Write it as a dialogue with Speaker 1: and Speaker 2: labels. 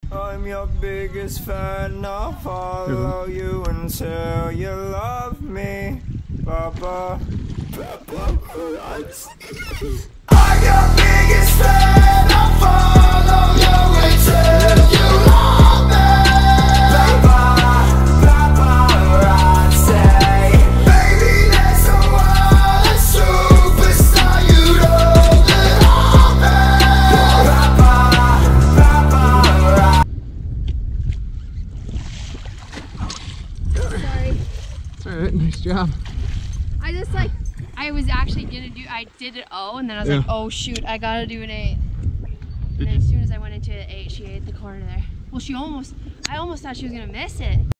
Speaker 1: I'm your biggest fan, I'll follow you until you love me. Papa, Papa, I'm your biggest fan, I'll follow you until you love me. Papa, paparazzi, baby, there's a world of superstar you don't love me. Papa,
Speaker 2: Sorry.
Speaker 3: It's alright, nice job.
Speaker 2: I was actually gonna do, I did an O and then I was like, oh shoot, I gotta do an 8. And then as soon as I went into an 8, she ate the corner there. Well, I almost thought she was gonna miss it.